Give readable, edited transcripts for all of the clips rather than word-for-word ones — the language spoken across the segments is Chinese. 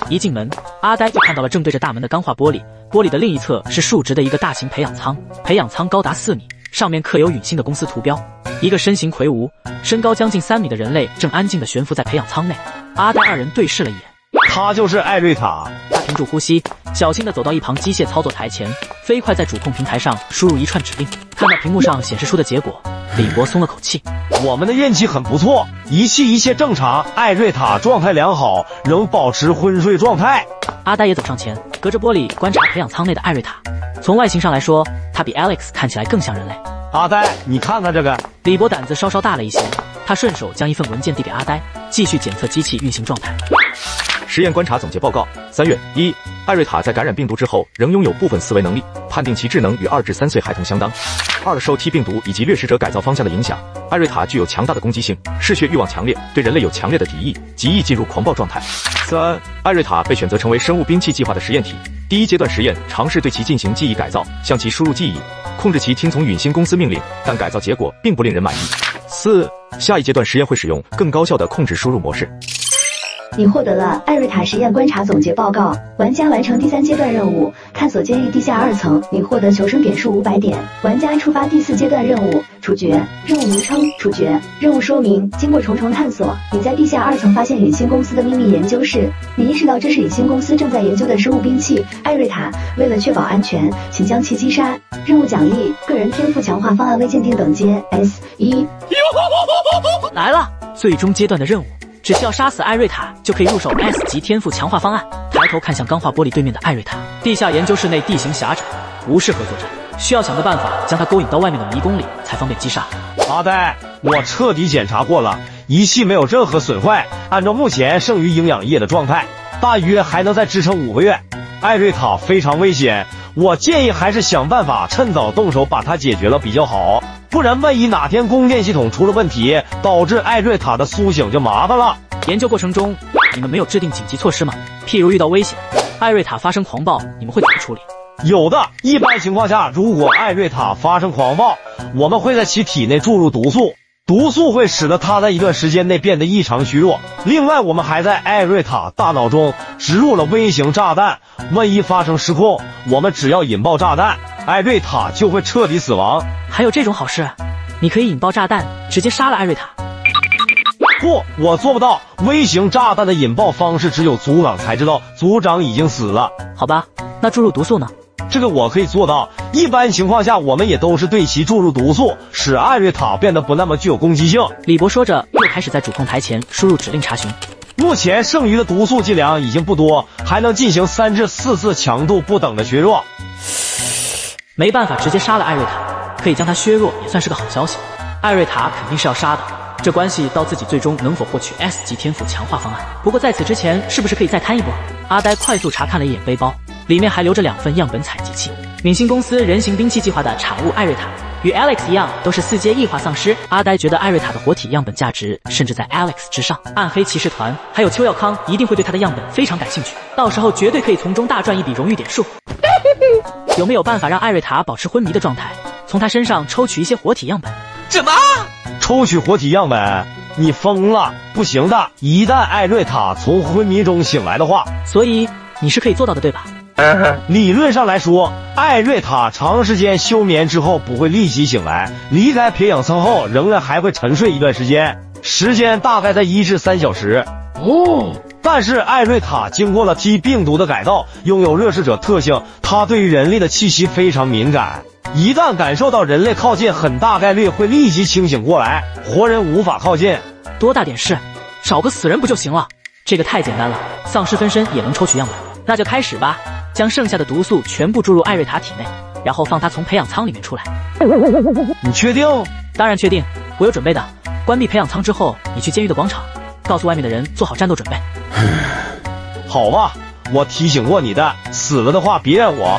一进门，阿呆就看到了正对着大门的钢化玻璃，玻璃的另一侧是竖直的一个大型培养舱，培养舱高达4米，上面刻有允星的公司图标。一个身形魁梧、身高将近3米的人类正安静地悬浮在培养舱内。阿呆二人对视了一眼， 他就是艾瑞塔。 他屏住呼吸，小心地走到一旁机械操作台前，飞快在主控平台上输入一串指令。看到屏幕上显示出的结果，李博松了口气。 我们的运气很不错，仪器一切正常，艾瑞塔状态良好，仍保持昏睡状态。 阿呆也走上前，隔着玻璃观察培养舱内的艾瑞塔。从外形上来说，他比 Alex 看起来更像人类。 阿呆，你看看这个。 李博胆子稍稍大了一些，他顺手将一份文件递给阿呆，继续检测机器运行状态。 实验观察总结报告：3月1，艾瑞塔在感染病毒之后仍拥有部分思维能力，判定其智能与2至3岁孩童相当。2受 T 病毒以及掠食者改造方向的影响，艾瑞塔具有强大的攻击性，嗜血欲望强烈，对人类有强烈的敌意，极易进入狂暴状态。3，艾瑞塔被选择成为生物兵器计划的实验体。第一阶段实验尝试对其进行记忆改造，向其输入记忆，控制其听从允星公司命令，但改造结果并不令人满意。4，下一阶段实验会使用更高效的控制输入模式。 你获得了艾瑞塔实验观察总结报告，玩家完成第3阶段任务，探索监狱地下2层，你获得求生点数500点。玩家触发第4阶段任务，处决。任务名称：处决。任务说明：经过重重探索，你在地下2层发现允星公司的秘密研究室，你意识到这是允星公司正在研究的生物兵器艾瑞塔，为了确保安全，请将其击杀。任务奖励：个人天赋强化方案未鉴定等阶 S1。 来了，最终阶段的任务。只需要杀死艾瑞塔就可以入手 S 级天赋强化方案。抬头看向钢化玻璃对面的艾瑞塔，地下研究室内地形狭窄，不适合作战，需要想个办法将它勾引到外面的迷宫里，才方便击杀。 阿呆，我彻底检查过了，仪器没有任何损坏，按照目前剩余营养液的状态，大约还能再支撑5个月。艾瑞塔非常危险，我建议还是想办法趁早动手把它解决了比较好。不然万一哪天供电系统出了问题，导致艾瑞塔的苏醒就麻烦了。 研究过程中，你们没有制定紧急措施吗？譬如遇到危险，艾瑞塔发生狂暴，你们会怎么处理？ 有的，一般情况下，如果艾瑞塔发生狂暴，我们会在其体内注入毒素，毒素会使得它在一段时间内变得异常虚弱。另外，我们还在艾瑞塔大脑中植入了微型炸弹，万一发生失控，我们只要引爆炸弹，艾瑞塔就会彻底死亡。 还有这种好事？你可以引爆炸弹，直接杀了艾瑞塔。 不，我做不到。微型炸弹的引爆方式只有组长才知道，组长已经死了。 好吧，那注入毒素呢？ 这个我可以做到。一般情况下，我们也都是对其注入毒素，使艾瑞塔变得不那么具有攻击性。 李博说着，又开始在主控台前输入指令查询。 目前剩余的毒素剂量已经不多，还能进行3至4次强度不等的削弱。 没办法直接杀了艾瑞塔，可以将它削弱也算是个好消息。艾瑞塔肯定是要杀的，这关系到自己最终能否获取 S 级天赋强化方案。不过在此之前，是不是可以再贪一波？阿呆快速查看了一眼背包，里面还留着2份样本采集器。允星公司人形兵器计划的产物艾瑞塔，与 Alex 一样都是4阶异化丧尸。阿呆觉得艾瑞塔的活体样本价值甚至在 Alex 之上。暗黑骑士团还有邱耀康一定会对他的样本非常感兴趣，到时候绝对可以从中大赚一笔荣誉点数。有没有办法让艾瑞塔保持昏迷的状态，从他身上抽取一些活体样本？ 怎么？ 抽取活体样本？你疯了！不行的，一旦艾瑞塔从昏迷中醒来的话， 所以你是可以做到的，对吧？ 理论上来说，艾瑞塔长时间休眠之后不会立即醒来，离开培养舱后仍然还会沉睡一段时间，时间大概在1至3小时。但是艾瑞塔经过了 T 病毒的改造，拥有掠食者特性，它对于人类的气息非常敏感，一旦感受到人类靠近，很大概率会立即清醒过来，活人无法靠近。 多大点事，找个死人不就行了？这个太简单了，丧尸分身也能抽取样本。那就开始吧，将剩下的毒素全部注入艾瑞塔体内，然后放他从培养舱里面出来。 你确定？ 当然确定，我有准备的。关闭培养舱之后，你去监狱的广场，告诉外面的人做好战斗准备。 好吧，我提醒过你的，死了的话别怨我。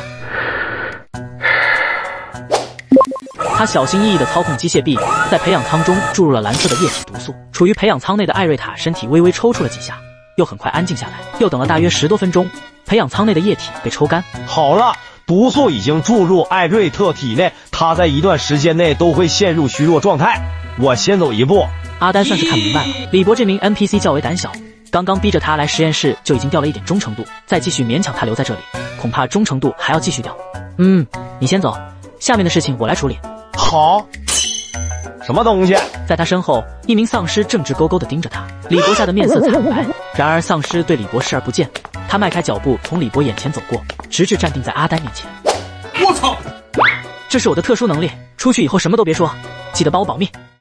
他小心翼翼地操控机械臂，在培养舱中注入了蓝色的液体毒素。处于培养舱内的艾瑞塔身体微微抽搐了几下，又很快安静下来。又等了大约10多分钟，培养舱内的液体被抽干。 好了，毒素已经注入艾瑞特体内，他在一段时间内都会陷入虚弱状态。我先走一步。 阿丹算是看明白了，李博这名 NPC 较为胆小， 刚刚逼着他来实验室就已经掉了一点忠诚度，再继续勉强他留在这里，恐怕忠诚度还要继续掉。你先走，下面的事情我来处理。 好。什么东西？ 在他身后，一名丧尸正直勾勾地盯着他。李博吓得面色惨白，然而丧尸对李博视而不见。他迈开脚步从李博眼前走过，直至站定在阿呆面前。 我操！ 这是我的特殊能力，出去以后什么都别说，记得帮我保密。